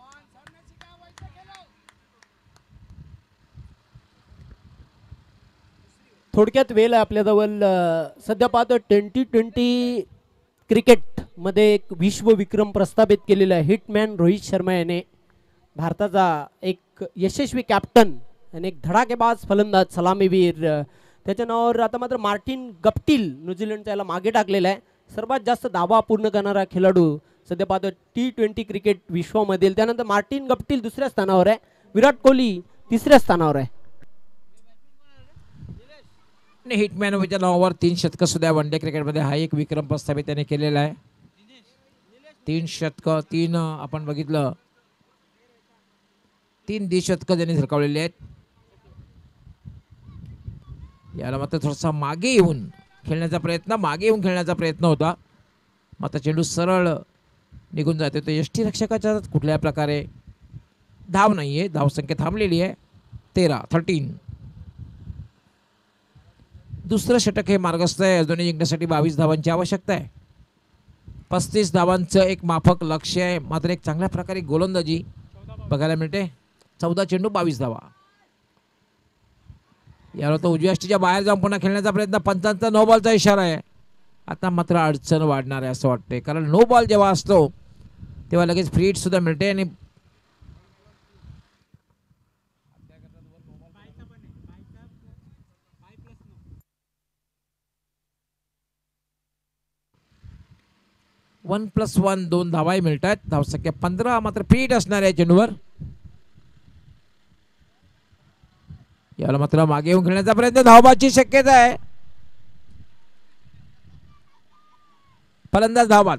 थोडक्यात वेळ आहे आपल्याजवळ. सध्या पाहतो 2020 क्रिकेटमध्ये एक विश्वविक्रम प्रस्थापित केलेला आहे हिटमॅन रोहित शर्मा याने. भारताचा एक यशस्वी कॅप्टन आणि एक धडाकेबाज फलंदाज सलामीवीर, त्याच्या नावावर आता मात्र मार्टिन गप्टिल न्यूझीलंडचा याला मागे टाकलेला आहे. सर्वात जास्त धावा पूर्ण करणारा खेळाडू सध्या पाहतो T20 क्रिकेट विश्वामधील. त्यानंतर मार्टिन गप्टिल दुसऱ्या स्थानावर आहे, विराट कोहली तिसऱ्या स्थानावर आहे. हिटमॅन च्या नावावर 3 शतकं सुद्धा वन डे क्रिकेटमध्ये हा एक विक्रम प्रस्थापित त्याने केलेला आहे. 3 शतकं, 3 आपण बघितलं 3 द्विशतकं त्यांनी झळकावलेली आहेत. याला मात्र थोडासा मागे येऊन खेळण्याचा प्रयत्न होता, मात्र चेंडू सरळ निघून जाते. तो यष्टीरक्षकाच्या कुठल्या प्रकारे धाव नाहीये, धावसंख्या थांबलेली आहे 13. दुसरं षटक हे मार्गस्थ आहे. अजूनही जिंकण्यासाठी 22 धावांची आवश्यकता आहे. 35 धावांचं एक माफक लक्ष आहे, मात्र एक चांगल्या प्रकारे गोलंदाजी बघायला मिळते. 14 चेंडू 22 धावा. याला तो उजव्या यष्टीच्या बाहेर जाऊन पुन्हा खेळण्याचा प्रयत्न. पंचांचा नो बॉलचा इशारा आहे. आता मात्र अडचण वाढणार आहे असं वाटते, कारण नो बॉल जेव्हा असतो तेव्हा लगेच फ्री हिट सुद्धा मिळते आणि वन प्लस 1 2 धावाही मिळतात. धावसंख्या 15, मात्र फ्री हिट असणार आहे चेंडूवर. याला मात्र मागे येऊन खेळण्याचा प्रयत्न, धावबाची शक्यता आहे. फलंदाज धावबाद.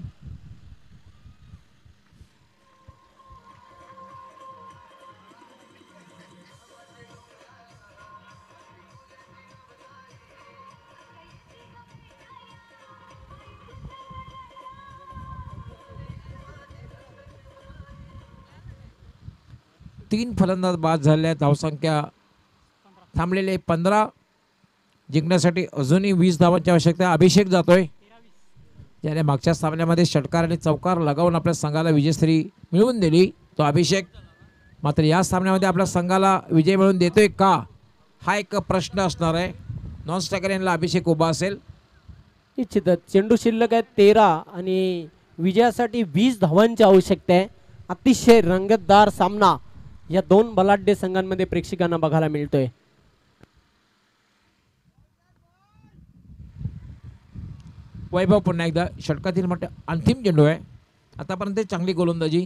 3 फलंदाज बाद झाले. धावसंख्या थांबलेले 15. जिंकण्यासाठी अजूनही 20 धावांची आवश्यकता. अभिषेक जातोय, ज्याने मागच्या सामन्यामध्ये षटकार आणि चौकार लगावून आपल्या संघाला विजयश्री मिळवून दिली. तो अभिषेक मात्र या सामन्यामध्ये आपल्या संघाला विजय मिळवून देतोय का, हा एक प्रश्न असणार आहे. नॉन स्ट्रायकर यांना अभिषेक उभा असेल. निश्चितच चेंडू शिल्लक आहे 13 आणि विजयासाठी 20 धावांची आवश्यकता आहे. अतिशय रंगतदार सामना या दोन बलाढ्य संघांमध्ये प्रेक्षकांना बघायला मिळतोय. वैभव पुन्हा एकदा षटकातील म्हणते अंतिम चेंडू आहे. आतापर्यंत चांगली गोलंदाजी.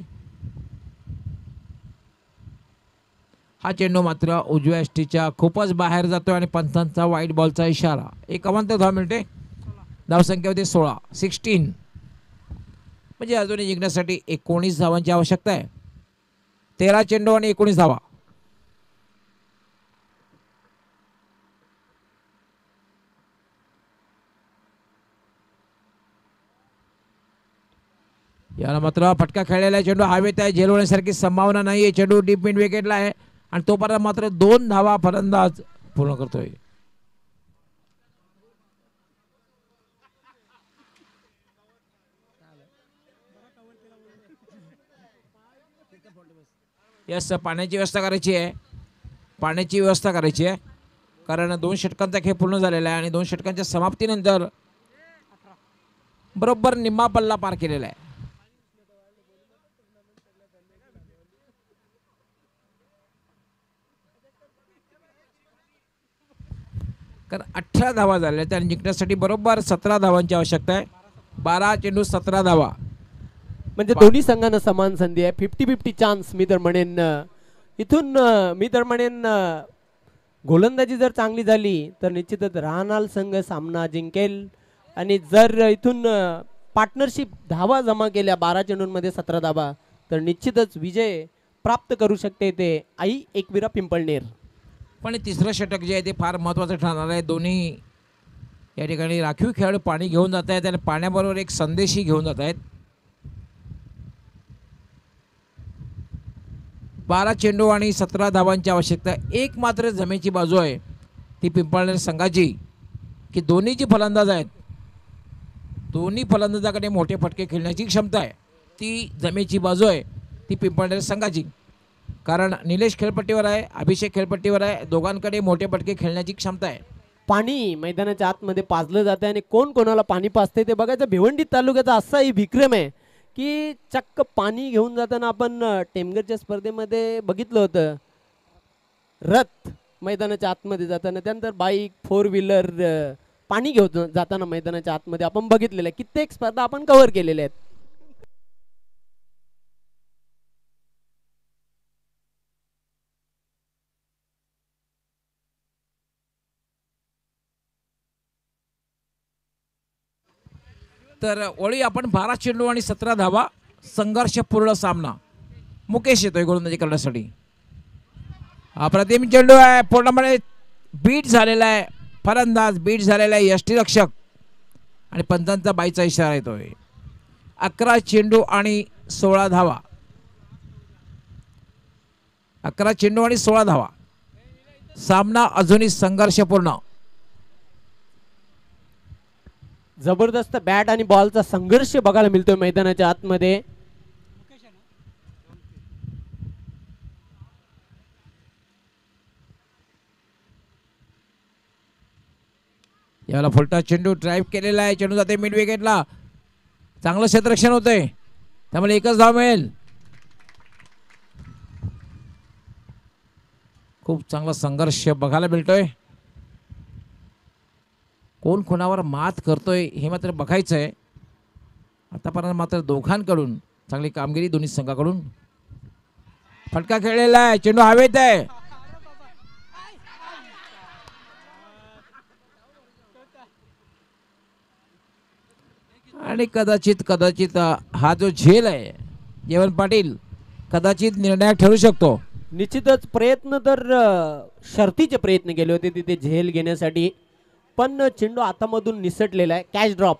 हा चेंडू मात्र उजव्या यष्टीच्या खूपच बाहेर जातोय आणि पंचांचा वाईट बॉलचा इशारा. 1 अवांतर धाव मिळते. धावसंख्या होती 16. म्हणजे अजूनही जिंकण्यासाठी 19 धावांची आवश्यकता आहे. 13 चेंडू आणि 19 धावा. याला मात्र फटका खेळलेला आहे. चेंडू हवेत आहे, झेल होण्यासारखी संभावना नाही आहे. चेंडू डीप मिड विकेटला आहे आणि तोपर्यंत मात्र 2 धावा फलंदाज पूर्ण करतोय. यस, पाण्याची व्यवस्था करायची आहे. पाण्याची व्यवस्था करायची आहे कारण 2 षटकांचा खेळ पूर्ण झालेला आहे आणि 2 षटकांच्या समाप्तीनंतर बरोबर निम्मा पल्ला पार केलेला आहे. कारण 18 धावा झाल्या आणि जिंकण्यासाठी बरोबर 17 धावांची आवश्यकता आहे. 12 चेंडू 17 धावा. म्हणजे दोन्ही संघांना समान संधी आहे. 50-50 चान्स मी तर म्हणेन. इथून मी तर म्हणेन गोलंदाजी जर चांगली झाली तर निश्चितच राहणार संघ सामना जिंकेल. आणि जर इथून पार्टनरशिप धावा जमा केल्या 12 चेंडूंमध्ये 17 धावा तर निश्चितच विजय प्राप्त करू शकते ते आई एकविरा पिंपळनेर. पण तिसरं षटक जे आहे ते फार महत्त्वाचं ठरणार आहे. दोन्ही या ठिकाणी राखीव खेळाडू पाणी घेऊन जात आहेत आणि पाण्याबरोबर एक संदेशही घेऊन जात आहेत. 12 चेंडू आणि 17 धावांची आवश्यकता. एक मात्र जमेची बाजू आहे ती पिंपळनेर संघाची की दोन्ही जी फलंदाज आहेत दोन्ही फलंदाजाकडे मोठे फटके खेळण्याची क्षमता आहे. ती जमेची बाजू आहे ती पिंपळनेर संघाची. कारण निलेश खेळपट्टीवर आहे, अभिषेक खेळपट्टीवर आहे. दोघांकडे मोठे फटके खेळण्याची क्षमता आहे. पाणी मैदानाच्या आतमध्ये पाजलं जातं आणि कोण कोणाला पाणी पाजते ते बघायचं. भिवंडी तालुक्याचा असाही विक्रम आहे की चक्क पाणी घेऊन जाताना आपण टेमगरच्या स्पर्धेमध्ये बघितलं होतं. रथ मैदानाच्या आतमध्ये जाताना, त्यानंतर बाईक 4 व्हीलर पाणी घेऊन जाताना मैदानाच्या आतमध्ये आपण बघितलेलं आहे. कित्येक स्पर्धा आपण कव्हर केलेल्या आहेत. तर ओळी आपण 12 चेंडू आणि 17 धावा. संघर्षपूर्ण सामना. मुकेश येतोय गोलंदाजी करण्यासाठी. अप्रतिम चेंडू आहे. पूर्णपणे बीट झालेला आहे. फलंदाज बीट झालेला आहे. यष्टीरक्षक आणि पंचांचा बाईचा इशारा येतोय. 11 चेंडू आणि 16 धावा. 11 चेंडू आणि 16 धावा. सामना अजूनही संघर्षपूर्ण. जबरदस्त बॅट आणि बॉलचा संघर्ष बघायला मिळतोय मैदानाच्या आतमध्ये. याला फुलटा चेंडू ड्राईव्ह केलेला आहे. चेंडू जाते मिड विकेटला. चांगलं क्षेत्ररक्षण होतंय त्यामुळे एकच धाव मिळेल. खूप चांगला संघर्ष बघायला मिळतोय. कोण कोणावर मात करतोय हे मात्र बघायचं आहे. आतापर्यंत मात्र दोघांकडून चांगली कामगिरी दोन्ही संघाकडून. फटका खेळलेला आहे. चेंडू हवेत आहे. आणि कदाचित हा जो झेल आहे जेवण पाटील कदाचित निर्णायक ठरू शकतो. निश्चितच प्रयत्न तर शर्तीचे प्रयत्न केले होते तिथे झेल घेण्यासाठी, पण चेंडू हातामधून निसटलेला आहे. Catch drop.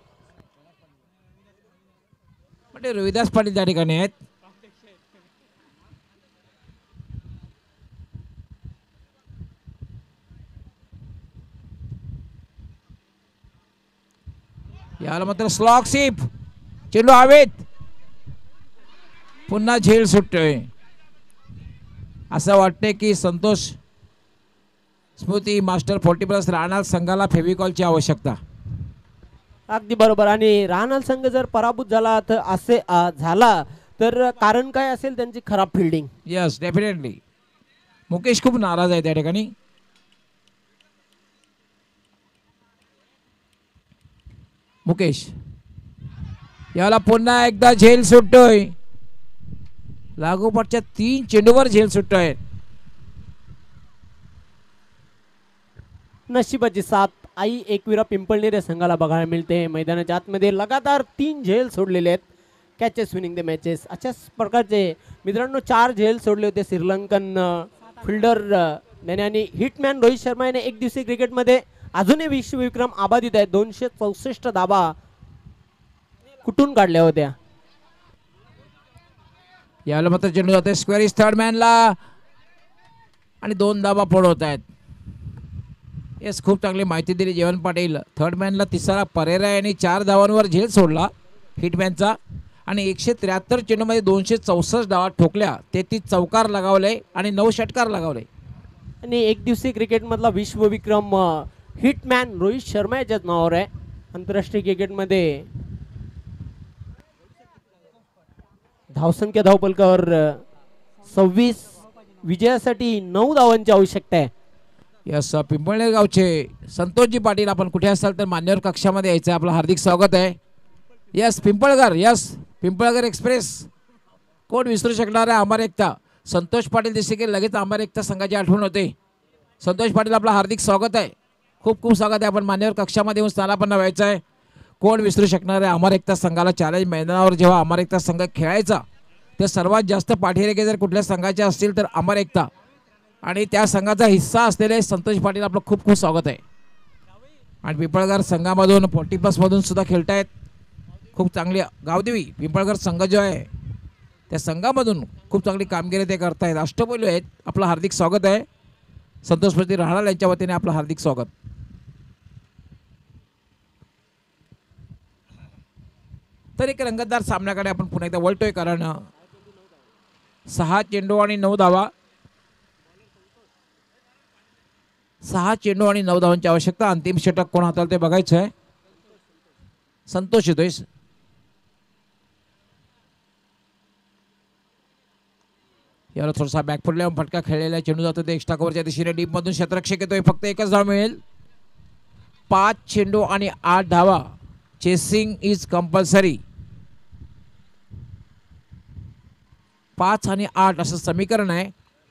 म्हणजे रविदास पाटील त्या ठिकाणी आहेत. याला मात्र स्लॉक सीप, चेंडू हवेत, पुन्हा झेल सुटतोय. असं वाटतंय की संतोष स्मृती मास्टर 40+ राहणार संघाला फेविकॉलची आवश्यकता. अगदी बरोबर. आणि राहणार संघ जर पराभूत झाला तर असे झाला तर कारण काय असेल? त्यांची खराब फिल्डिंग. Yes, definitely. मुकेश खूप नाराज आहे त्या ठिकाणी. मुकेश याला पुन्हा एकदा झेल सुटतोय. लागोपाठच्या 3 चेंडूवर झेल सुटतोय. नशिबाची साथ आई एकविरा पिंपळनेर संघाला बघायला मिळते. मैदानाच्या आतमध्ये लगातार 3 झेल सोडलेले आहेत. कॅचेस विनिंग द मॅचेस अशाच प्रकारचे मित्रांनो 4 झेल सोडले होते श्रीलंकन फिल्डर आणि हिटमॅन रोहित शर्मा याने एक दिवसीय क्रिकेटमध्ये अजूनही विश्वविक्रम अबाधित आहे. 264 धाबा कुठून काढल्या होत्या. याला मात्र चेंडू जाते स्क्वेअर इज थर्ड मॅनला आणि 2 धाबा पडवत आहेत. येस, खूप चांगली माहिती दिली जयवंत पाटील. थर्ड मॅनला तिसरा परेरा यांनी 4 धावांवर झेल सोडला हिटमॅनचा आणि 173 चेंडूमध्ये 264 धावा ठोकल्या. 33 चौकार लगावले आणि 9 षटकार लगावले. आणि एक दिवसीय क्रिकेटमधला विश्वविक्रम हिटमॅन रोहित शर्मा याच्याच नावावर आहे. आंतरराष्ट्रीय क्रिकेटमध्ये धावसंख्या धावपलकावर 26, विजयासाठी 9 धावांची आवश्यकता आहे. यस, पिंपळनेर गावचे संतोषजी पाटील, आपण कुठे असाल तर मान्यवर कक्षामध्ये यायचं, आपलं हार्दिक स्वागत आहे. Yes Pimpalgar, yes Pimpalgar express, कोण विसरू शकणार आहे अमर एकता. संतोष पाटील दिसते की लगेच अमर एकता संघाची आठवण होते. संतोष पाटील आपलं हार्दिक स्वागत आहे, खूप खूप स्वागत आहे. आपण मान्यवर कक्षामध्ये येऊन स्थानापन्न व्हायचं आहे. कोण विसरू शकणार आहे अमर एकता संघाला. चॅलेंज मैदानावर जेव्हा अमर एकता संघ खेळायचा तर सर्वात जास्त पाठीरेखे जर कुठल्या संघाचे असतील तर अमर एकता, आणि त्या संघाचा हिस्सा असलेले संतोष पाटील आपलं खूप खूप स्वागत आहे. आणि पिंपळगर संघामधून 40+ मधून सुद्धा खेळतायत. खूप चांगली गावदेवी पिंपळगर संघ जो आहे त्या संघामधून खूप चांगली कामगिरी ते करतायत. अष्टपैलू आहेत, आपलं हार्दिक स्वागत आहे. संतोष पाटील राहणार यांच्या वतीने आपलं हार्दिक स्वागत. तर एक रंगतदार सामन्याकडे आपण पुन्हा एकदा वळतोय, कारण 6 चेंडू आणि 9 धावा, 6 चेंडू आणि 9 धावांची आवश्यकता. अंतिम षटक कोण हाताळते ते बघायचं आहे. संतोष येतोय. याला थोडासा बॅकफुट लावून फटका खेळलेला चेंडू जातो ते एक्स्ट्रा कव्हरच्या दिशेने. डीप मधून क्षेत्ररक्षक येतोय, फक्त एकच धाव मिळेल. 5 चेंडू आणि 8 धावा. Chasing is compulsory. 5 आणि 8 असं समीकरण आहे.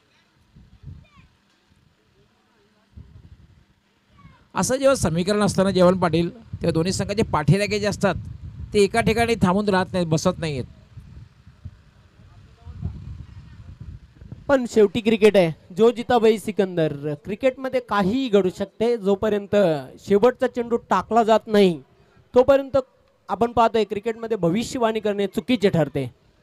असं जेव्हा समीकरण असताना जयवंत पाटील, तेव्हा दोन्ही संघाचे पाठीरेखे जे असतात ते एका ठिकाणी थांबून राहत नाहीत, बसत नाहीत. पण शेवटी क्रिकेट आहे, जो जिता वही सिकंदर. क्रिकेटमध्ये काहीही घडू शकते. जोपर्यंत शेवटचा चेंडू टाकला जात नाही तोपर्यंत आपण पाहतोय क्रिकेटमध्ये भविष्यवाणी करणे चुकीचे ठरते.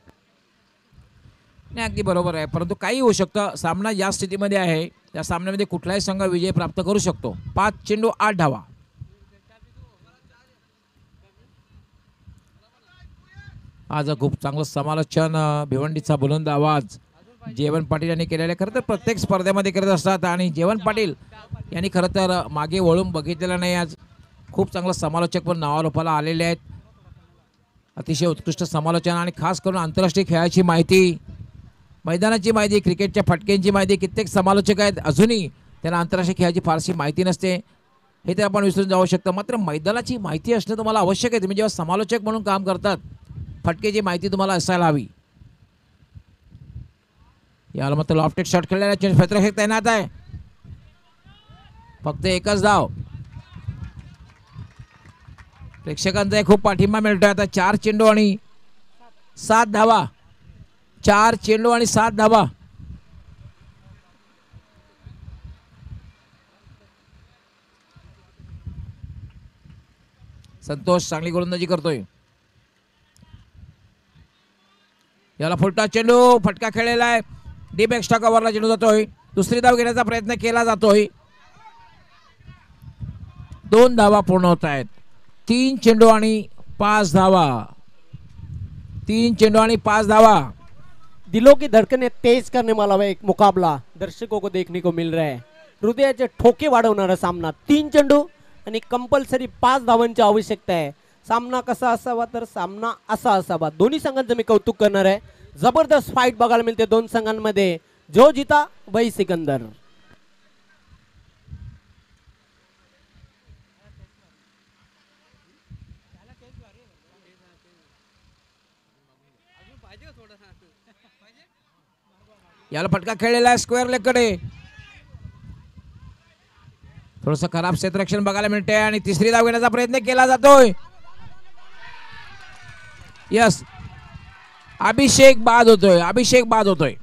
नाही, अगदी बरोबर आहे, परंतु काही होऊ शकतं. सामना या स्थितीमध्ये आहे, त्या सामन्यामध्ये कुठलाही संघ विजय प्राप्त करू शकतो. 5 चेंडू 8 धावा. आज खूप चांगलं समालोचन, भिवंडीचा बुलंद आवाज जयवंत पाटील यांनी केलेले. खरं तर प्रत्येक स्पर्धेमध्ये करत असतात आणि जयवंत पाटील यांनी खरं तर मागे वळून बघितलेलं नाही. आज खूप चांगलं समालोचक पण नावारूपाला आलेले आहेत. अतिशय उत्कृष्ट समालोचन आणि खास करून आंतरराष्ट्रीय खेळाची माहिती, मैदानाची माहिती, क्रिकेटच्या फटक्यांची माहिती. कित्येक समालोचक आहेत अजूनही त्यांना आंतरराष्ट्रीय खेळाची फारशी माहिती नसते, हे तर आपण विसरून जाऊ शकतो. मात्र मैदानाची माहिती असणं तुम्हाला आवश्यक आहे. तुम्ही जेव्हा समालोचक म्हणून काम करतात फटकेची माहिती तुम्हाला असायला हवी. याला मात्र लॉफ्टेड शॉट खेळलेला क्षेत्ररक्षक तैनात आहे, फक्त एकच धाव. प्रेक्षकांचा खूप पाठिंबा मिळतोय. आता 4 चेंडू आणि 7 धावा. 4 चेंडू आणि 7 धावा. संतोष चांगली गोलंदाजी करतोय. याला फुलटा चेंडू, फटका खेळलेला आहे. डीप एक्स्ट्रा कव्हरला चेंडू जातोय. दुसरी धाव घेण्याचा प्रयत्न केला जातोय. 2 धावा पूर्ण होत आहेत. 3 चेंडू आणि 5 धावा. 3 चेंडू आणि 5 धावा. दिलों की धड़कनें तेज करने वाला वह एक मुकाबला दर्शकों को देखने को मिल रहा है. हृदयाचे ठोके वाढवणारा सामना. 3 चेंडू आणि कंपल्सरी 5 धावांची आवश्यकता आहे. सामना कसा असावा तर सामना असा असावा. दोन्ही संघांचं मी कौतुक करणार आहे. जबरदस्त फाईट बघायला मिळते दोन संघांमध्ये. जो जीता वही सिकंदर. याला फटका खेळलेला आहे स्क्वेअर लेग कडे. थोडस खराब क्षेत्ररक्षण बघायला मिळते आणि तिसरी धाव घेण्याचा प्रयत्न केला जातोय. यस, अभिषेक बाद होतोय. अभिषेक बाद होतोय.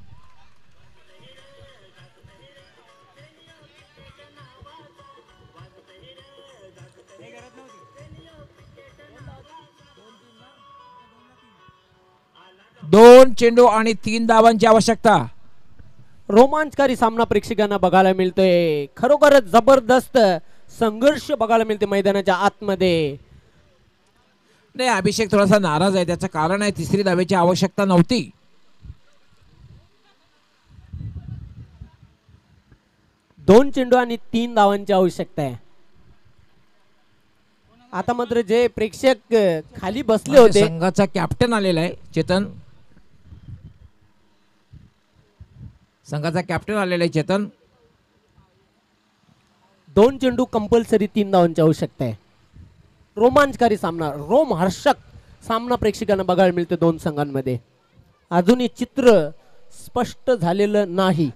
दोन चेंडू आणि 3 धावांची आवश्यकता. रोमांचकारी सामना प्रेक्षकांना बघायला मिळतोय. खरोखरच जबरदस्त संघर्ष बघायला मिळते मैदानाच्या आतमध्ये. नाही, अभिषेक थोडासा नाराज आहे. त्याचं कारण आहे तिसरी धावेची आवश्यकता नव्हती. दोन चेंडू आणि 3 धावांची आवश्यकता आहे. आता मात्र जे प्रेक्षक खाली बसले होते, संघाचा कॅप्टन आलेला आहे चेतन. संघाचा कॅप्टन आलेला आहे चेतन. 2 चेंडू कंपल्सरी 3 धावांची आवश्यकता आहे. रोमांचकारी सामना, रोमहर्षक सामना प्रेक्षकांना बघायला मिळते दोन संघांमध्ये. अजूनही चित्र स्पष्ट झालेलं नाही.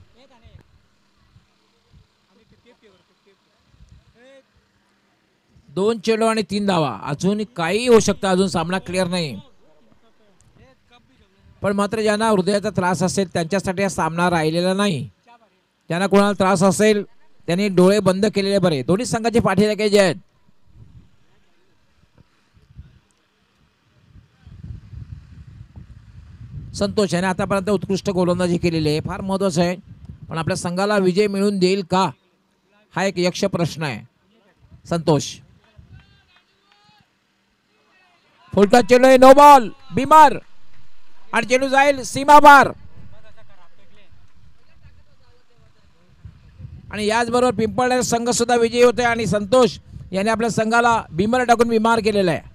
दोन चेंडू आणि 3 धावा. अजून काही होऊ शकतं. अजून सामना क्लिअर नाही. पण मात्र ज्यांना हृदयाचा त्रास असेल त्यांच्यासाठी हा सामना राहिलेला नाही. ज्यांना कोणाला त्रास असेल त्यांनी डोळे बंद केलेले बरे. दोन्ही संघाचे पाठीराखे जे आहेत संतोष याने आतापर्यंत उत्कृष्ट गोलंदाजी केलेली आहे, फार महत्वाचं आहे. पण आपल्या संघाला विजय मिळवून देईल का हा एक यक्ष प्रश्न आहे. संतोष फुलटॉस चेंडू आहे, नो बॉल, बिमार आणि चेंडू जाईल सीमा पार. आणि याचबरोबर पिंपळनेर संघ सुद्धा विजयी होते आणि संतोष याने आपल्या संघाला बिमर टाकून बिमार केलेला आहे.